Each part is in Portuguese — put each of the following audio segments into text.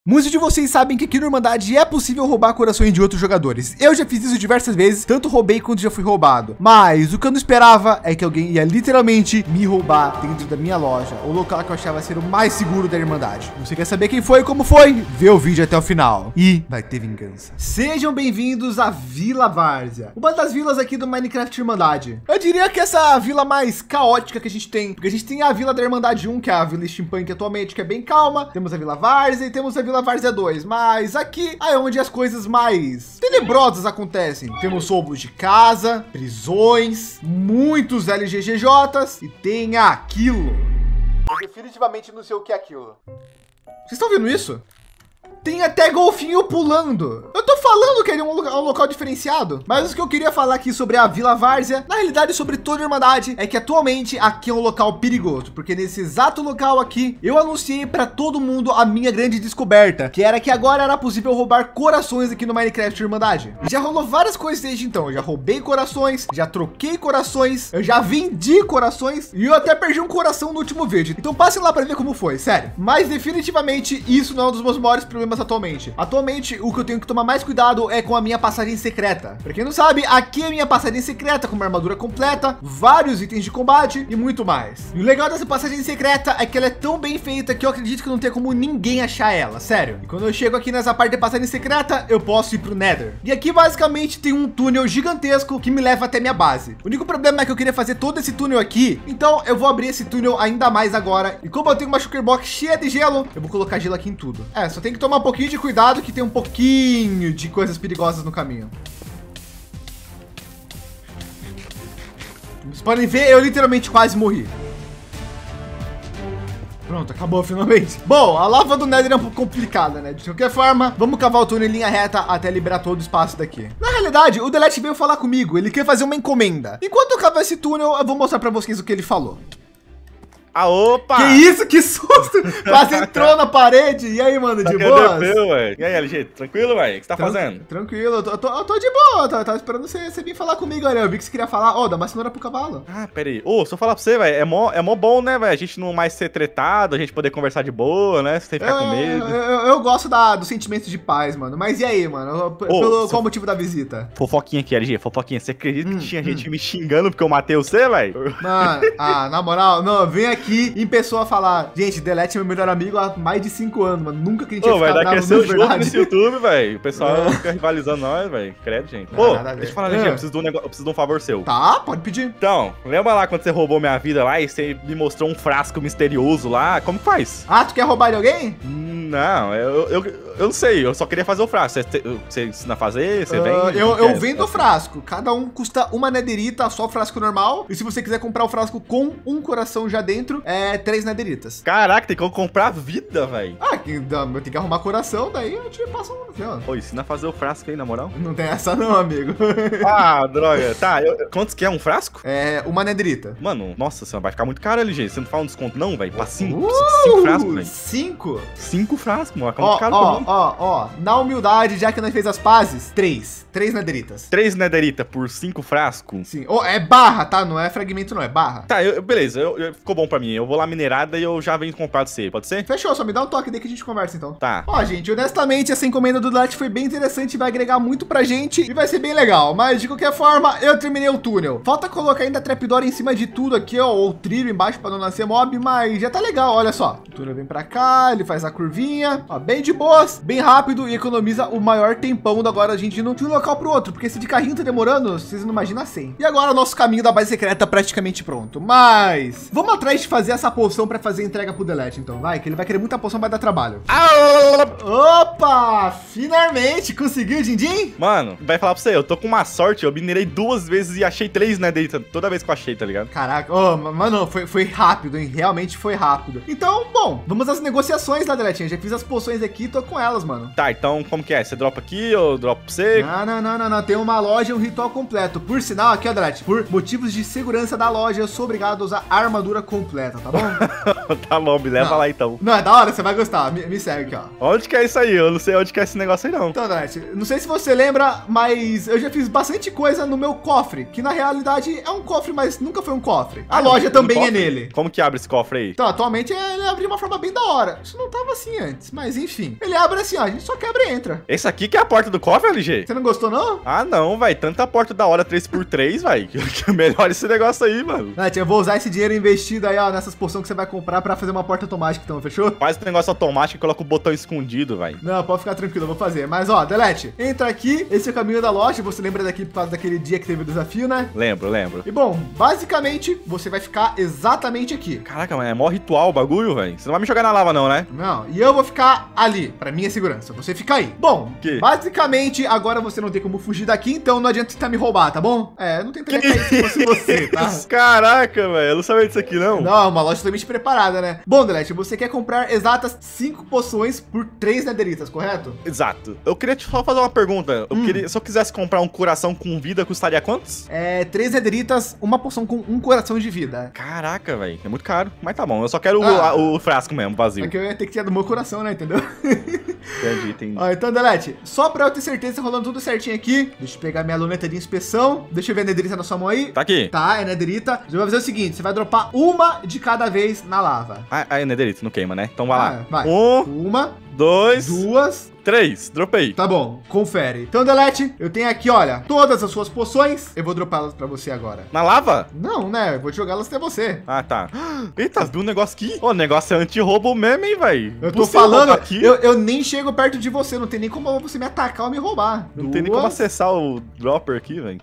Muitos de vocês sabem que aqui no Irmandade é possível roubar corações de outros jogadores. Eu já fiz isso diversas vezes, tanto roubei quanto já fui roubado. Mas o que eu não esperava é que alguém ia literalmente me roubar dentro da minha loja, o local que eu achava ser o mais seguro da Irmandade. Você quer saber quem foi e como foi? Vê o vídeo até o final e vai ter vingança. Sejam bem-vindos à Vila Várzea, uma das vilas aqui do Minecraft Irmandade. Eu diria que essa é a vila mais caótica que a gente tem, porque a gente tem a Vila da Irmandade 1, que é a Vila Steampunk atualmente, que é bem calma. Temos a Vila Várzea e temos a Vila Várzea 2, mas aqui é onde as coisas mais tenebrosas acontecem. Temos roubos de casa, prisões, muitos LGGJs e tem aquilo. Eu definitivamente não sei o que é aquilo. Vocês estão vendo isso? Tem até golfinho pulando. Eu tô falando que ele é um local diferenciado. Mas o que eu queria falar aqui sobre a Vila Várzea, na realidade sobre toda a Irmandade, é que atualmente aqui é um local perigoso. Porque nesse exato local aqui, eu anunciei para todo mundo a minha grande descoberta, que era que agora era possível roubar corações aqui no Minecraft Irmandade. Já rolou várias coisas desde então. Eu já roubei corações, já troquei corações, eu já vendi corações e eu até perdi um coração no último vídeo. Então passem lá para ver como foi, sério. Mas definitivamente isso não é um dos meus maiores problemas atualmente. Atualmente, o que eu tenho que tomar mais cuidado é com a minha passagem secreta. Para quem não sabe, aqui é a minha passagem secreta com uma armadura completa, vários itens de combate e muito mais. E o legal dessa passagem secreta é que ela é tão bem feita que eu acredito que não tem como ninguém achar ela, sério. E quando eu chego aqui nessa parte da passagem secreta, eu posso ir pro Nether. E aqui basicamente tem um túnel gigantesco que me leva até minha base. O único problema é que eu queria fazer todo esse túnel aqui, então eu vou abrir esse túnel ainda mais agora. E como eu tenho uma Shulker Box cheia de gelo, eu vou colocar gelo aqui em tudo. Só tem que tomar um pouquinho de cuidado que tem um pouquinho de coisas perigosas no caminho. Vocês podem ver, eu literalmente quase morri. Pronto, acabou finalmente. Bom, a lava do Nether é um pouco complicada, né? De qualquer forma, vamos cavar o túnel em linha reta até liberar todo o espaço daqui. Na realidade, o Delete veio falar comigo, ele quer fazer uma encomenda. Enquanto eu cavo esse túnel, eu vou mostrar para vocês o que ele falou. Ah, opa! Que isso, que susto! Quase entrou na parede. E aí, mano, de boa? E aí, LG, tranquilo, velho? O que você tá fazendo? Tranquilo, eu tô de boa. Tava esperando você vir falar comigo, olha. Eu vi que você queria falar. Ó, dá uma cenoura pro cavalo. Ah, pera aí. Se eu falar pra você, velho, é mó bom, né, velho? A gente não mais ser tretado, a gente poder conversar de boa, né? Sem ficar com medo. Eu gosto do sentimento de paz, mano. Mas e aí, mano? Qual o motivo da visita? Fofoquinha aqui, LG, fofoquinha. Você acredita que tinha gente me xingando porque eu matei você, velho? Mano, na moral, não, vem aqui em pessoa falar, gente, Delete é meu melhor amigo há mais de 5 anos, mano. Nunca que a gente ia ficar bravo, de verdade. Nesse YouTube, velho. O pessoal fica rivalizando nós, velho. Credo, gente. Deixa eu falar, LG, eu preciso de um favor seu. Tá, pode pedir. Então, lembra lá quando você roubou minha vida lá e você me mostrou um frasco misterioso lá? Como que faz? Ah, tu quer roubar de alguém? Não, eu não sei, eu só queria fazer o frasco. Você ensina a fazer? Você vem? Eu vendo o frasco. Cada um custa uma nederita, só o frasco normal. E se você quiser comprar o frasco com um coração já dentro, é 3 nederitas. Caraca, tem como comprar vida, velho. Eu tenho que arrumar coração, daí eu te passo um. Pô, ensina a fazer o frasco aí, na moral. Não tem essa não, amigo. Ah, droga. Tá, quantos que é um frasco? É uma nederita. Mano, nossa senhora, vai ficar muito caro, LG. Você não fala um desconto não, velho? Pra 5 frascos, velho. 5? 5 frascos, mano. Fica muito caro também. Na humildade, já que nós fez as pazes, 3 nederitas. 3 nederita por 5 frascos? Sim. É barra, tá? Não é fragmento, não. É barra. Tá, beleza. Ficou bom pra mim. Eu vou lá minerada e eu já venho comprar de você. Pode ser? Fechou. Só me dá um toque daí que a gente conversa, então. Tá. Gente, honestamente, essa encomenda do Delete foi bem interessante. Vai agregar muito pra gente e vai ser bem legal. Mas, de qualquer forma, eu terminei o túnel. Falta colocar ainda a trapdoor em cima de tudo aqui, ó. Ou trilho embaixo pra não nascer mob. Mas já tá legal, olha só. O túnel vem pra cá, ele faz a curvinha. Ó, bem de boas, bem rápido e economiza o maior tempão da agora a gente indo de um local pro outro. Porque se de carrinho tá demorando, vocês não imaginam assim. E agora o nosso caminho da base secreta tá praticamente pronto. Mas vamos atrás de fazer essa poção pra fazer a entrega pro Delete, então. Vai, que ele vai querer muita poção, vai dar trabalho. Opa! Finalmente! Conseguiu, Dindim? Mano, vai falar pra você, eu tô com uma sorte, eu minerei 2 vezes e achei 3 nederita toda vez que eu achei, tá ligado? Caraca, mano, foi rápido, hein? Realmente foi rápido. Então, bom, vamos às negociações lá, Deletinha. Já fiz as poções aqui, tô com elas, mano. Tá, então como que é? Você dropa aqui ou dropa pra você? Não. Tem uma loja e um ritual completo. Por sinal, aqui, ó, Delete, por motivos de segurança da loja, eu sou obrigado a usar armadura completa, tá bom? Tá bom, me leva lá então. Não, é da hora, você vai gostar. Me segue aqui, ó. Onde que é isso aí? Eu não sei onde que é esse negócio aí, não. Então, Delete, não sei se você lembra, mas eu já fiz bastante coisa no meu cofre, que na realidade é um cofre, mas nunca foi um cofre. A loja também é nele. Como que abre esse cofre aí? Então, atualmente ele abriu uma forma bem da hora. Isso não tava assim antes. Mas enfim, ele abre assim, ó, a gente só quebra e entra. Esse aqui que é a porta do cofre, LG? Você não gostou, não? Ah, não, vai. Tanta porta da hora 3x3, vai. Que melhor esse negócio aí, mano. Nath, eu vou usar esse dinheiro investido aí, ó, nessas poções que você vai comprar pra fazer uma porta automática, então, fechou? Faz o negócio automático e coloca o botão escondido, vai. Não, pode ficar tranquilo, eu vou fazer. Mas, ó, Delete, entra aqui, esse é o caminho da loja, você lembra daqui por causa daquele dia que teve o desafio, né? Lembro. E, bom, basicamente, você vai ficar exatamente aqui. Caraca, mano, é mó ritual o bagulho, velho. Você não vai me jogar na lava não, né? Não, e eu vou ficar ali, pra minha segurança. Você fica aí. Bom, basicamente, agora você não tem como fugir daqui, então não adianta tentar me roubar, tá bom? É, não tentaria cair se fosse você, tá? Caraca, velho, eu não sabia disso aqui, não. Não, uma loja totalmente preparada, né? Bom, Delete, você quer comprar exatas 5 poções por 3 nederitas, correto? Exato. Eu queria só fazer uma pergunta. Se eu quisesse comprar um coração com vida, custaria quantos? 3 nederitas, uma poção com 1 coração de vida. Caraca, velho, é muito caro. Mas tá bom, eu só quero o frasco mesmo, vazio. É que eu ia ter que tirar do meu coração, né? Entendeu? Entendi. Ó, então, Delete, só pra eu ter certeza, rolando tudo certinho aqui. Deixa eu pegar minha luneta de inspeção. Deixa eu ver a nederita na sua mão aí. Tá aqui. Tá, é nederita. Eu vou fazer o seguinte, você vai dropar uma de cada vez na lava. É nederita, não queima, né? Então vai lá. Vai. 1, 2, 2, 3. Dropei. Tá bom, confere. Então, Delete, eu tenho aqui, olha, todas as suas poções. Eu vou dropá-las pra você agora. Na lava? Não, né? Eu vou jogá-las até você. Ah, tá. Eita, viu um negócio aqui? O negócio é anti-roubo mesmo, hein, velho? Eu tô falando, aqui. Eu nem chego perto de você. Não tem nem como você me atacar ou me roubar. Não tem nem como acessar o dropper aqui, velho.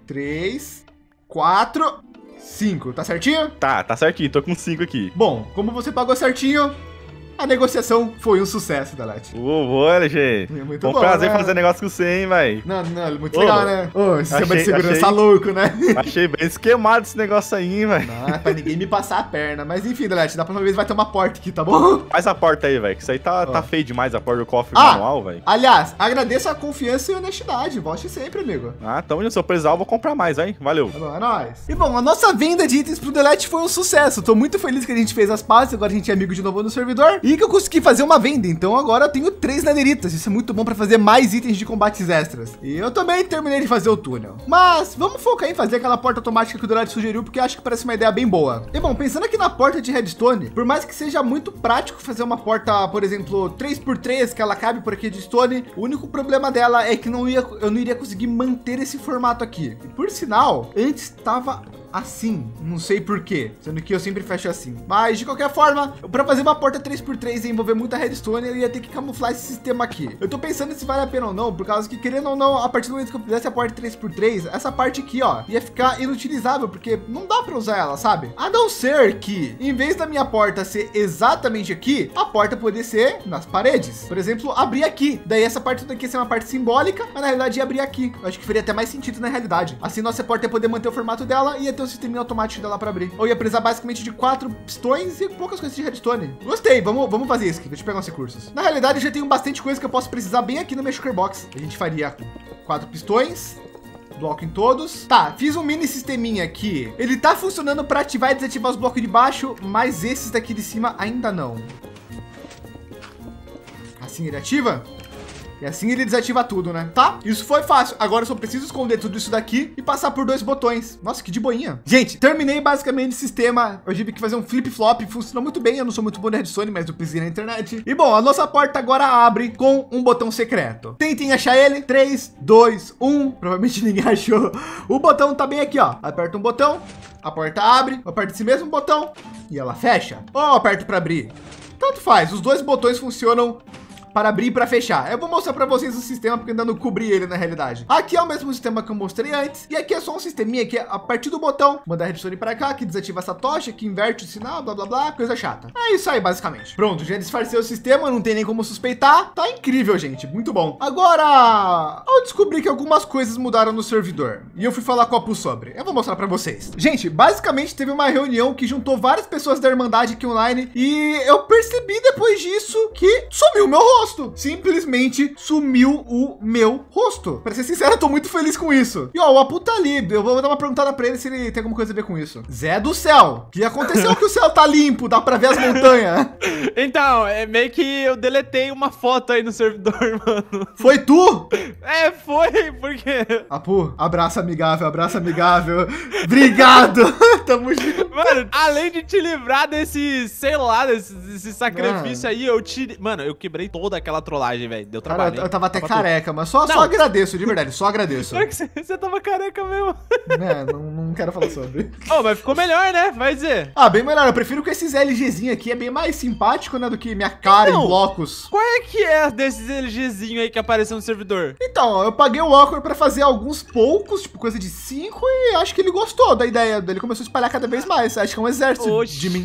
3, 4, 5. Tá certinho? Tá certinho. Tô com 5 aqui. Bom, como você pagou certinho, a negociação foi um sucesso, Delete. LG. Muito bom. bom, Prazer né? fazer negócio com você, hein, velho. Não, muito legal, né? Esse sistema de segurança louco, né? Achei bem esquemado esse negócio aí, velho. Não, é pra ninguém me passar a perna. Mas enfim, Delete, da próxima vez vai ter uma porta aqui, tá bom? Faz a porta aí, velho, que isso aí tá feio demais, a porta do cofre manual, velho. Aliás, agradeço a confiança e honestidade. Volte sempre, amigo. Então, se eu precisar, eu vou comprar mais, hein? Valeu. Tá bom, é nóis. E bom, a nossa venda de itens pro Delete foi um sucesso. Tô muito feliz que a gente fez as pazes, agora a gente é amigo de novo no servidor. E que eu consegui fazer uma venda, então agora eu tenho 3 nederitas. Isso é muito bom para fazer mais itens de combates extras. E eu também terminei de fazer o túnel. Mas vamos focar em fazer aquela porta automática que o Delete sugeriu, porque eu acho que parece uma ideia bem boa. E bom, pensando aqui na porta de redstone, por mais que seja muito prático fazer uma porta, por exemplo, 3x3, que ela cabe por aqui de redstone, o único problema dela é que eu não iria conseguir manter esse formato aqui. E por sinal, antes estava assim, não sei por quê, sendo que eu sempre fecho assim. Mas de qualquer forma, para fazer uma porta 3x3 e envolver muita redstone, eu ia ter que camuflar esse sistema aqui. Eu tô pensando se vale a pena ou não, por causa que, querendo ou não, a partir do momento que eu fizesse a porta 3x3, essa parte aqui, ó, ia ficar inutilizável, porque não dá para usar ela, sabe? A não ser que, em vez da minha porta ser exatamente aqui, a porta poderia ser nas paredes. Por exemplo, abrir aqui. Daí essa parte daqui ia ser uma parte simbólica, mas na realidade ia abrir aqui. Eu acho que faria até mais sentido na realidade. Assim, nossa porta ia poder manter o formato dela e ia ter um sistema automático dela para abrir. Ou ia precisar basicamente de 4 pistões e poucas coisas de redstone. Gostei, vamos fazer isso aqui. Deixa eu pegar uns recursos. Na realidade, eu já tenho bastante coisa que eu posso precisar bem aqui no meu Shulker Box. A gente faria 4 pistões, bloco em todos. Tá, fiz um mini sisteminha aqui. Ele tá funcionando para ativar e desativar os blocos de baixo, mas esses daqui de cima ainda não. Assim ele ativa? E assim ele desativa tudo, né? Tá? Isso foi fácil. Agora eu só preciso esconder tudo isso daqui e passar por 2 botões. Nossa, que de boinha. Gente, terminei basicamente o sistema. Eu tive que fazer um flip-flop. Funcionou muito bem. Eu não sou muito bom de redstone, mas eu pesquisei na internet. E bom, a nossa porta agora abre com um botão secreto. Tentem achar ele. 3, 2, 1. Provavelmente ninguém achou. O botão tá bem aqui, ó. Aperta um botão, a porta abre. Aperta esse mesmo botão e ela fecha. Ou aperto para abrir. Tanto faz. Os 2 botões funcionam para abrir e para fechar. Eu vou mostrar para vocês o sistema, porque ainda não cobri ele na realidade. Aqui é o mesmo sistema que eu mostrei antes. E aqui é só um sisteminha que a partir do botão, mandar a redstone para cá, que desativa essa tocha, que inverte o sinal, blá, blá, blá, coisa chata. É isso aí, basicamente. Pronto, já disfarcei o sistema, não tem nem como suspeitar. Tá incrível, gente. Muito bom. Agora, eu descobri que algumas coisas mudaram no servidor. E eu fui falar com a Pu sobre. Eu vou mostrar para vocês. Gente, basicamente teve uma reunião que juntou várias pessoas da Irmandade aqui online. E eu percebi depois disso que sumiu meu rosto. rosto. Simplesmente sumiu o meu rosto. Pra ser sincero, eu tô muito feliz com isso. E ó, o Apu tá ali. Eu vou dar uma perguntada pra ele se ele tem alguma coisa a ver com isso. Zé do céu. O que aconteceu que o céu tá limpo? Dá pra ver as montanhas. Então, é meio que eu deletei uma foto aí no servidor, mano. Foi tu? É, foi, porque... Apu, abraço amigável, abraço amigável. Obrigado. Tamo junto. Mano, além de te livrar desse, sei lá, desse sacrifício aí, eu tirei... Mano, eu quebrei toda aquela trollagem, velho. Deu trabalho. Cara, eu tava até careca, mas só agradeço, de verdade, só agradeço. Como é que você tava careca mesmo? Não quero falar sobre. Oh, mas ficou melhor, né? Vai dizer. Ah, bem melhor. Eu prefiro que esses LGzinho aqui é bem mais simpático, né, do que minha cara em blocos. Qual é que é desses LGzinho aí que apareceu no servidor? Então, eu paguei o Awkward pra fazer alguns poucos, tipo coisa de 5, e acho que ele gostou da ideia dele. Começou a espalhar cada vez mais. Acho que é um exército de mim.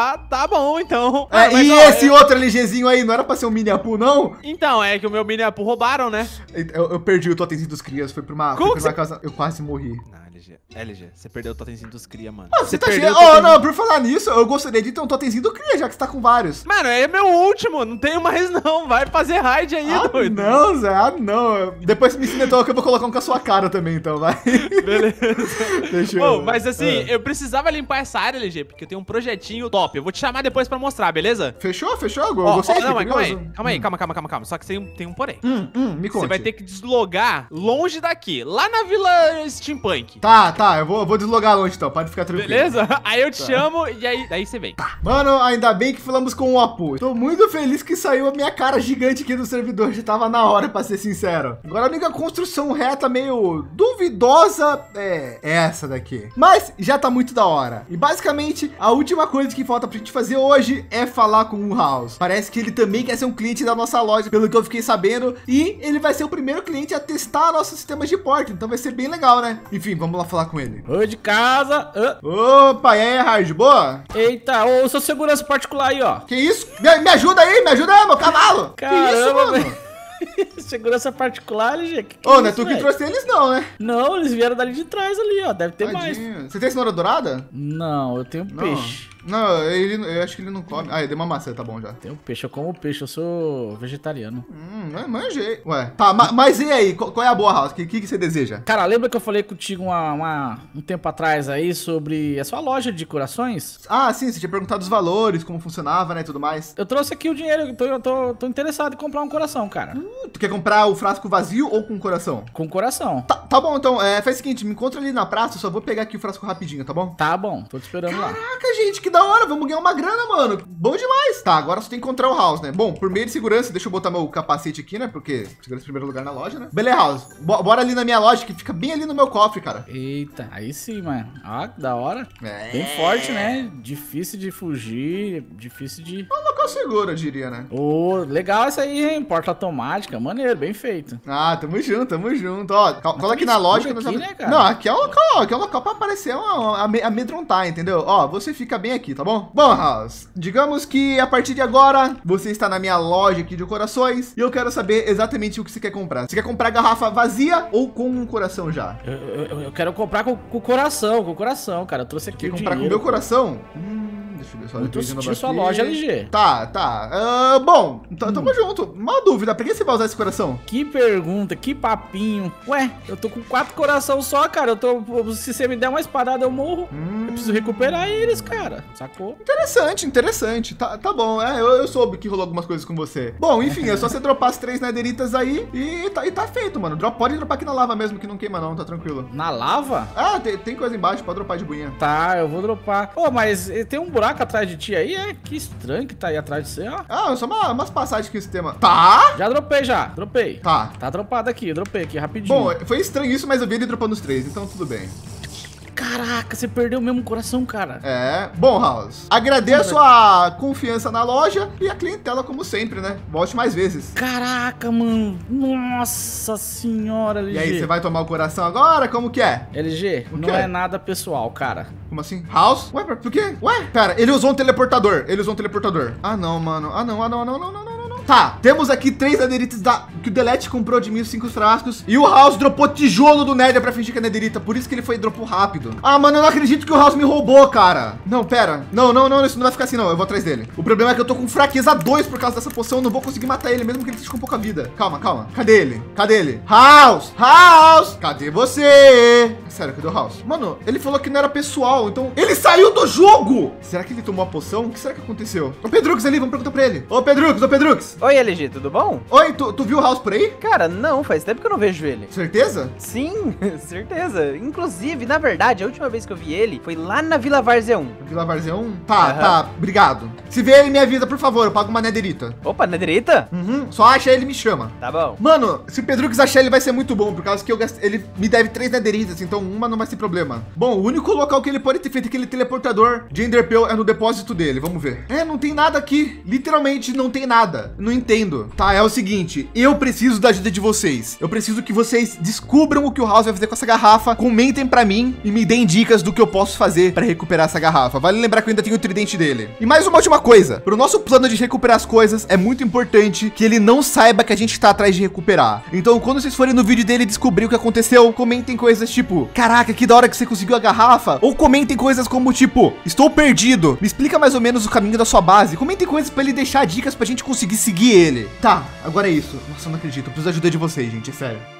Tá bom, então. É, mas, e ó, esse outro LGzinho aí, não era pra ser um mini Apu, não? Então, é que o meu mini Apu roubaram, né? Eu perdi o totemzinho dos crias, foi pra uma casa, eu quase morri. Não, LG, você perdeu o totemzinho dos cria, mano. Ah, você tá cheio. Oh, não, por falar nisso, eu gostaria de ter um totemzinho do cria, já que você tá com vários. Mano, é meu último, não tenho mais não, vai fazer raid aí, doido. Não, Zé, não. Depois me ensina então que eu vou colocar um com a sua cara também, então, vai. Beleza. Deixa eu... Mas assim, eu precisava limpar essa área, LG, porque eu tenho um projetinho top. Eu vou te chamar depois pra mostrar, beleza? Fechou? Eu gostei. Não, mas calma aí. Só que tem um porém. Me conte. Você vai ter que deslogar longe daqui, lá na Vila Steampunk. Tá, eu vou deslogar longe então, pode ficar tranquilo. Beleza? Aí eu te chamo e aí daí você vem. Mano, ainda bem que falamos com o Apu. Tô muito feliz que saiu a minha cara gigante aqui no servidor, já tava na hora, pra ser sincero. Agora a única construção reta meio duvidosa é essa daqui. Mas já tá muito da hora. E basicamente, a última coisa que falta pra gente fazer hoje é falar com o House. Parece que ele também quer ser um cliente da nossa loja, pelo que eu fiquei sabendo. E ele vai ser o primeiro cliente a testar nossos sistemas de porta, então vai ser bem legal, né? Enfim, vamos lá falar com ele. Oi, de casa. Opa, e aí, Hard, boa? Eita, ô, seu segurança particular aí, ó. Que isso? Me ajuda aí, meu cavalo. Caramba, que isso, mano? Segurança particular, LG. Ô, não é tu que trouxe eles não, né? Não, eles vieram dali de trás ali, ó. Deve ter mais. Você tem cenoura dourada? Não, eu tenho peixe. Não, eu acho que ele não come. Ah, ele deu uma maçã, tá bom já. Tenho peixe, eu como peixe, eu sou vegetariano. Manjei. Ué, tá, mas e aí? Qual é a boa, House? O que você deseja? Cara, lembra que eu falei contigo um tempo atrás aí sobre a sua loja de corações? Ah, sim, você tinha perguntado os valores, como funcionava, né, e tudo mais. Eu trouxe aqui o dinheiro, eu tô interessado em comprar um coração, cara. Tu quer comprar o frasco vazio ou com coração? Com coração. Tá bom, então, faz o seguinte, me encontra ali na praça, eu só vou pegar aqui o frasco rapidinho, tá bom? Tá bom, tô te esperando lá. Caraca, gente, que da hora, vamos ganhar uma grana, mano. Bom demais. Tá, agora só tem que encontrar o House, né? Bom, por meio de segurança, deixa eu botar meu capacete aqui, né? Porque segurança em primeiro lugar na loja, né? Beleza, House. Bora ali na minha loja, que fica bem ali no meu cofre, cara. Eita, aí sim, mano. Ah, que da hora. Bem forte, né? Difícil de fugir, difícil de... É um local seguro, eu diria, né? Ô, legal essa aí, hein? Porta automática, maneiro, bem feito. Ah, tamo junto. Ó, cola aqui na loja. Aqui, né, cara? Não, aqui é um local, ó. Aqui é um local pra aparecer amedrontar, entendeu? Ó, você fica bem aqui, tá bom? Bom, House, digamos que a partir de agora, você está na minha loja aqui de corações e eu quero saber exatamente o que você quer comprar. Você quer comprar garrafa vazia ou com um coração já? Eu quero comprar com o coração, cara. Eu trouxe aqui o comprar com o meu coração? Deixa eu ver só. Eu tô sentindo sua loja, LG. Tá. Bom, tamo junto. Uma dúvida, pra que você vai usar esse coração? Que pergunta, que papinho. Ué, eu tô com 4 coração só, cara. Se você me der uma espadada, eu morro. Eu preciso recuperar eles, cara. Sacou? Interessante. Tá bom. Eu soube que rolou algumas coisas com você. Bom, enfim, é só você dropar as 3 nederitas aí e tá feito, mano. Pode dropar aqui na lava mesmo, que não queima não, tá tranquilo. Na lava? Ah, tem coisa embaixo, pode dropar de buinha. Tá, eu vou dropar. Ô, mas tem um buraco atrás de ti aí? Que estranho que tá aí atrás de você, ó. Ah, só umas passagens aqui no sistema. Tá? Já dropei. Tá. Tá dropado aqui, eu dropei aqui rapidinho. Bom, foi estranho isso, mas eu vi ele dropando os 3, então tudo bem. Caraca, você perdeu o mesmo coração, cara. Bom, House, agradeço a confiança na loja e a clientela como sempre, né? Volte mais vezes. Caraca, mano. Nossa senhora, LG. E aí, você vai tomar o coração agora? Como que é? LG, não é nada pessoal, cara. Como assim? House? Ué, por quê? Ué, pera, ele usou um teleportador. Ah, não, mano. Ah, não. Tá, temos aqui 3 nederitas que o Delete comprou de mim, 5 frascos. E o House dropou tijolo do Nether pra fingir que é nederita. Por isso que ele foi e dropou rápido. Ah, mano, eu não acredito que o House me roubou, cara. Não, pera. Não, isso não vai ficar assim, não. Eu vou atrás dele. O problema é que eu tô com fraqueza 2 por causa dessa poção. Eu não vou conseguir matar ele, mesmo que ele esteja com pouca vida. Calma. Cadê ele? House! Cadê você? Sério, cadê o House? Mano, ele falou que não era pessoal, então... Ele saiu do jogo! Será que ele tomou a poção? O que será que aconteceu? Ô, Pedrux ali, vamos perguntar pra ele. Ô, Pedrux! Oi, LG, tudo bom? Oi, tu viu o House por aí? Cara, não, faz tempo que eu não vejo ele. Certeza? Sim, certeza. Inclusive, na verdade, a última vez que eu vi ele foi lá na Vila Várzea 1. Vila Várzea 1? Tá, obrigado. Se vê ele, me avisa, por favor, eu pago uma nederita. Opa, na direita? Só acha ele e me chama. Tá bom. Mano, se o Pedrux achar ele vai ser muito bom, por causa que ele me deve 3 nederitas, então uma não vai ser problema. Bom, o único local que ele pode ter feito aquele teleportador de Enderpearl é no depósito dele, vamos ver. Não tem nada aqui, literalmente não tem nada. Não entendo. Tá, é o seguinte, eu preciso da ajuda de vocês. Eu preciso que vocês descubram o que o House vai fazer com essa garrafa, comentem pra mim e me deem dicas do que eu posso fazer pra recuperar essa garrafa. Vale lembrar que eu ainda tenho o tridente dele. E mais uma última coisa, pro nosso plano de recuperar as coisas, é muito importante que ele não saiba que a gente tá atrás de recuperar. Então, quando vocês forem no vídeo dele descobrir o que aconteceu, comentem coisas tipo, caraca, que da hora que você conseguiu a garrafa. Ou comentem coisas como tipo, estou perdido, me explica mais ou menos o caminho da sua base. Comentem coisas pra ele deixar dicas pra gente conseguir seguir ele. Tá, agora é isso. Nossa, eu não acredito, eu preciso da ajuda de vocês, gente, é sério.